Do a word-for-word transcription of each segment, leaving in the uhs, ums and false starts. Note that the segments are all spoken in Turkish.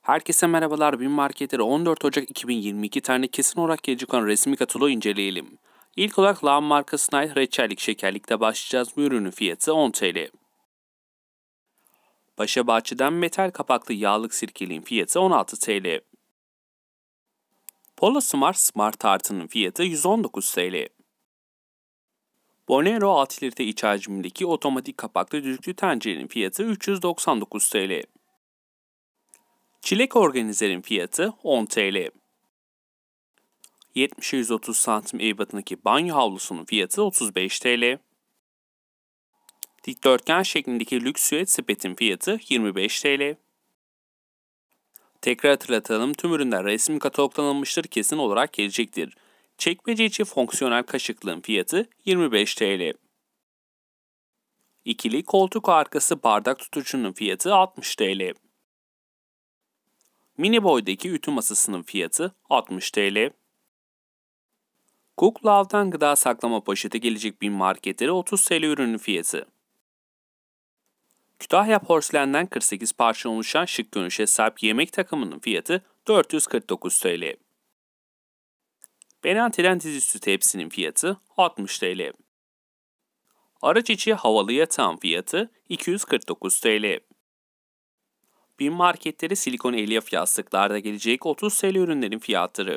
Herkese merhabalar. BİM Marketleri on dört Ocak iki bin yirmi iki tarihinde kesin olarak gelecek olan resmi kataloğu inceleyelim. İlk olarak Lahm markasına ait reçellik şekerlikte başlayacağız. Bu ürünün fiyatı on TL. Paşabahçe'den metal kapaklı yağlık sirkeliğin fiyatı on altı TL. Polo Smart Smart Tartı'nın fiyatı yüz on dokuz TL. Bonero altı litre iç hacmindeki otomatik kapaklı düdüklü tencerenin fiyatı üç yüz doksan dokuz TL. Çilek organizerin fiyatı on TL. yetmişe yüz otuz santim ebatındaki banyo havlusunun fiyatı otuz beş TL. Dikdörtgen şeklindeki lüks süet sepetin fiyatı yirmi beş TL. Tekrar hatırlatalım, tüm ürünler resmi katalogdan alınmıştır, kesin olarak gelecektir. Çekmece içi fonksiyonel kaşıklığın fiyatı yirmi beş TL. İkili koltuk arkası bardak tutucunun fiyatı altmış TL. Mini boydaki ütü masasının fiyatı altmış TL. Cook Love'dan gıda saklama poşeti gelecek BİM Marketleri otuz TL ürünün fiyatı. Kütahya Porselen'den kırk sekiz parça oluşan şık görünüşe sahip yemek takımının fiyatı dört yüz kırk dokuz TL. Benanti'den dizüstü tepsinin fiyatı altmış TL. Araç içi havalı yatağın fiyatı iki yüz kırk dokuz TL. BİM Marketleri silikon elyaf yastıklarda gelecek otuz TL ürünlerin fiyatları.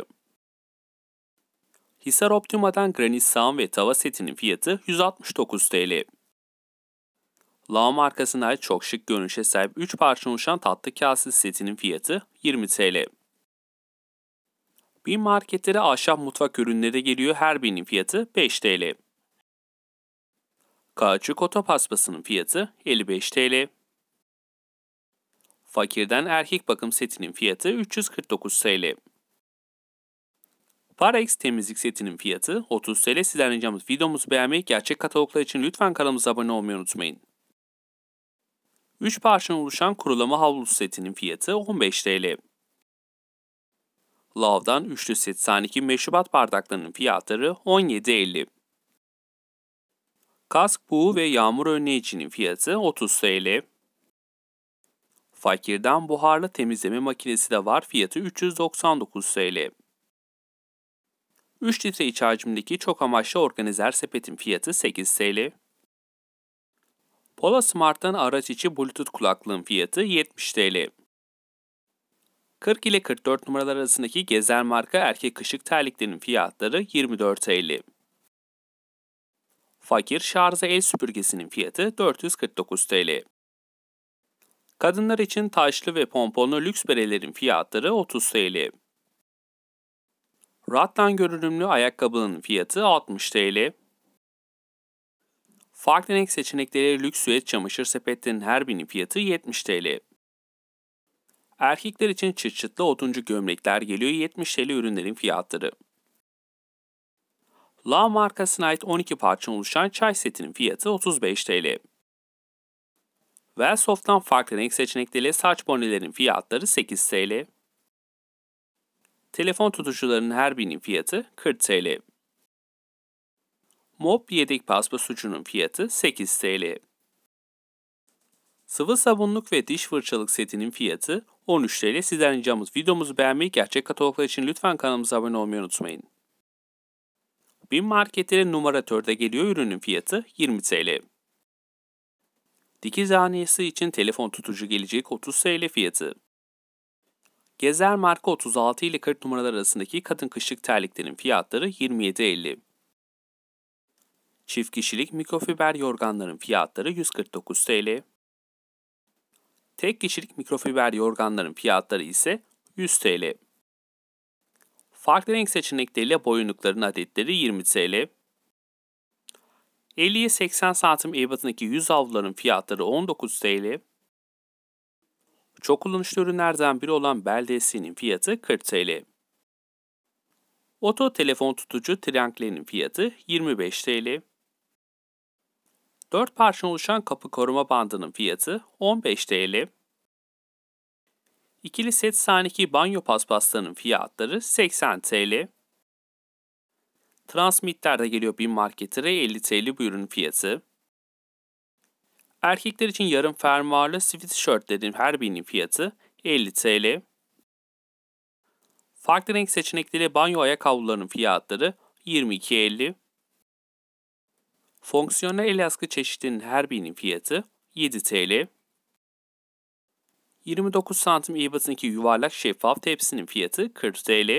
Hisar Optima'dan granit sahan ve tava setinin fiyatı yüz altmış dokuz TL. Lahm markasına ait çok şık görünüşe sahip üç parça oluşan tatlı kase setinin fiyatı yirmi TL. BİM Marketleri ahşap mutfak ürünleri geliyor, her birinin fiyatı beş TL. Kauçuk oto paspasının fiyatı elli beş TL. Fakir'den erkek bakım setinin fiyatı üç yüz kırk dokuz TL. Parex temizlik setinin fiyatı otuz TL. Sizden ricamız videomuzu beğenmeyi, gerçek kataloglar için lütfen kanalımıza abone olmayı unutmayın. üç parçadan oluşan kurulama havlu setinin fiyatı on beş TL. Love'dan üçlü set sahneki meşrubat bardaklarının fiyatları on yedi elli. Kask buğu ve yağmur önleyicinin fiyatı otuz TL. Fakir'den buharlı temizleme makinesi de var, fiyatı üç yüz doksan dokuz TL. üç litre iç hacmindeki çok amaçlı organizer sepetin fiyatı sekiz TL. Polo Smart'tan araç içi Bluetooth kulaklığın fiyatı yetmiş TL. kırk ile kırk dört numaralar arasındaki Gezer marka erkek kışık terliklerin fiyatları yirmi dört TL. Fakir şarjlı el süpürgesinin fiyatı dört yüz kırk dokuz TL. Kadınlar için taşlı ve pomponlu lüks berelerin fiyatları otuz TL. Rattan görünümlü ayakkabının fiyatı altmış TL. Farklı renk seçenekleri lüks süet çamaşır sepetlerinin her birinin fiyatı yetmiş TL. Erkekler için çıt çıtlı oduncu gömlekler geliyor, yetmiş TL ürünlerin fiyatları. Lahm markasına ait on iki parça oluşan çay setinin fiyatı otuz beş TL. Velsoft'tan farklı renk seçenekleriyle saç bonelerin fiyatları sekiz TL. Telefon tutucularının her birinin fiyatı kırk TL. Mop yedek paspas ucunun fiyatı sekiz TL. Sıvı sabunluk ve diş fırçalık setinin fiyatı on üç TL. Sizden ricamız videomuzu beğenmeyi, gerçek kataloglar için lütfen kanalımıza abone olmayı unutmayın. BİM Marketleri numaratörde geliyor, ürünün fiyatı yirmi TL. Dikiz haniyesi için telefon tutucu gelecek otuz TL fiyatı. Gezer marka otuz altı ile kırk numaralar arasındaki kadın kışlık terliklerin fiyatları yirmi yedi elli. Çift kişilik mikrofiber yorganların fiyatları yüz kırk dokuz TL. Tek kişilik mikrofiber yorganların fiyatları ise yüz TL. Farklı renk seçenekleriyle boyunlukların adetleri yirmi TL. elliye seksen santim ebatındaki yüz havluların fiyatları on dokuz TL. Çok kullanışlı ürünlerden biri olan bel desteğinin fiyatı kırk TL. Oto telefon tutucu triangle'nin fiyatı yirmi beş TL. dört parça oluşan kapı koruma bandının fiyatı on beş TL. İkili set sahneki banyo paspaslarının fiyatları seksen TL. Transmitter'de geliyor BİM Marketleri elli TL bu ürün fiyatı. Erkekler için yarım fermuarlı sweatshirtlerin her birinin fiyatı elli TL. Farklı renk seçenekleriyle banyo ayakkabılarının fiyatları yirmi iki elli. Fonksiyonel el askı çeşitinin her birinin fiyatı yedi TL. yirmi dokuz santim ebatındaki yuvarlak şeffaf tepsinin fiyatı kırk TL.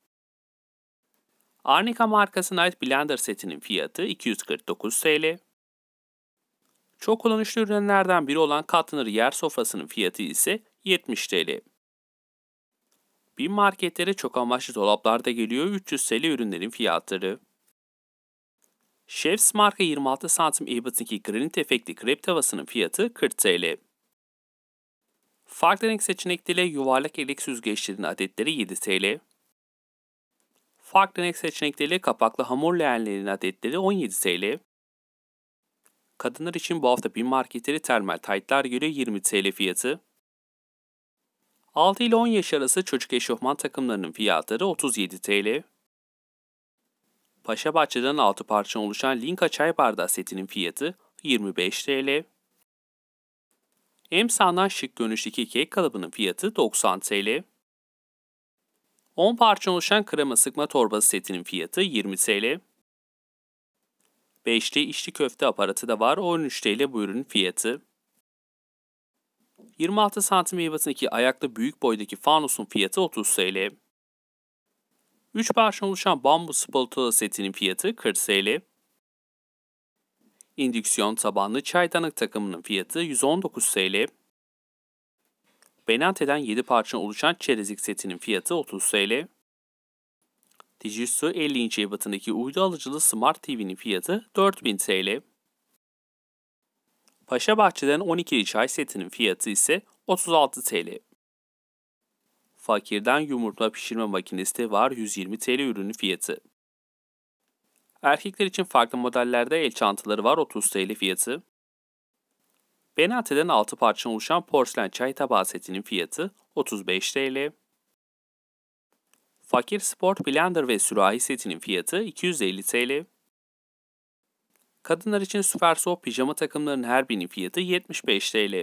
Arnica markasına ait blender setinin fiyatı iki yüz kırk dokuz TL. Çok kullanışlı ürünlerden biri olan katlanır yer sofrasının fiyatı ise yetmiş TL. BİM marketlere çok amaçlı dolaplarda geliyor üç yüz TL ürünlerin fiyatları. Chefs marka yirmi altı santim ebatındaki granit efektli krep tavasının fiyatı kırk TL. Farklı renk seçenekleriyle yuvarlak elek süzgeçlerin adetleri yedi TL. Farklı renk seçenekleriyle kapaklı hamur leğenlerin adetleri on yedi TL. Kadınlar için bu hafta BİM marketleri termal taytlar geliyor yirmi TL fiyatı. altı ile on yaş arası çocuk eşofman takımlarının fiyatları otuz yedi TL. Paşabahçe'den altı parça oluşan Linka çay bardağı setinin fiyatı yirmi beş TL. Emsa'dan şık görünüşteki kek kalıbının fiyatı doksan TL. on parça oluşan krema sıkma torbası setinin fiyatı yirmi TL. beşli içli köfte aparatı da var, on üç TL bu ürünün fiyatı. yirmi altı santim ebatındaki ayaklı büyük boydaki fanusun fiyatı otuz TL. üç parça oluşan bambu spatula setinin fiyatı kırk TL. İndüksiyon tabanlı çaydanlık takımının fiyatı yüz on dokuz TL. Benante'den yedi parça oluşan çerezlik setinin fiyatı otuz TL. Fujitsu elli inç ebatındaki uydu alıcılı Smart T V'nin fiyatı dört bin TL. Paşabahçe'den on ikili çay setinin fiyatı ise otuz altı TL. Fakir'den yumurta pişirme makinesi de var, yüz yirmi TL ürünün fiyatı. Erkekler için farklı modellerde el çantaları var, otuz TL fiyatı. Benante'den altı parça oluşan porselen çay tabağı setinin fiyatı otuz beş TL. Fakir Sport Blender ve sürahi setinin fiyatı iki yüz elli TL. Kadınlar için Super Soft pijama takımlarının her birinin fiyatı yetmiş beş TL.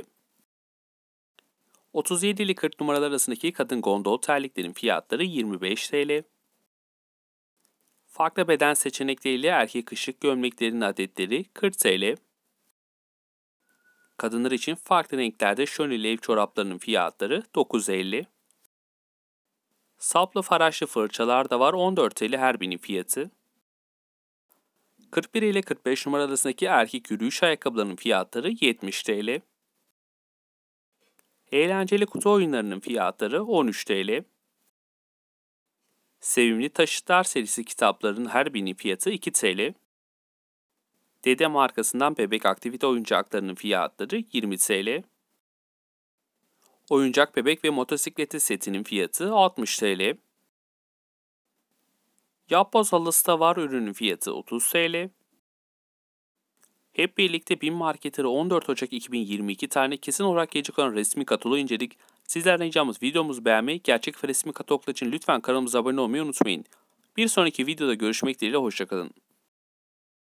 otuz yedi ile kırk numaralar arasındaki kadın gondol terliklerin fiyatları yirmi beş TL. Farklı beden seçenekleriyle erkek kışlık gömleklerin adetleri kırk TL. Kadınlar için farklı renklerde şönli lev çoraplarının fiyatları dokuz elli. Saplı faraşlı fırçalar da var, on dört TL her birinin fiyatı. kırk bir ile kırk beş numara arasındaki erkek yürüyüş ayakkabılarının fiyatları yetmiş TL. Eğlenceli kutu oyunlarının fiyatları on üç TL. Sevimli Taşıtlar serisi kitapların her birinin fiyatı iki TL. Dede markasından bebek aktivite oyuncaklarının fiyatları yirmi TL. Oyuncak bebek ve motosikleti setinin fiyatı altmış TL. Yapboz halısı da var, ürünün fiyatı otuz TL. Hep birlikte BİM marketleri on dört Ocak iki bin yirmi iki tane kesin olarak gelecek olan resmi kataloğu inceledik. Sizlerden ricamız videomuzu beğenmeyi, gerçek ve resmi kataloglar için lütfen kanalımıza abone olmayı unutmayın. Bir sonraki videoda görüşmek dileğiyle, hoşçakalın.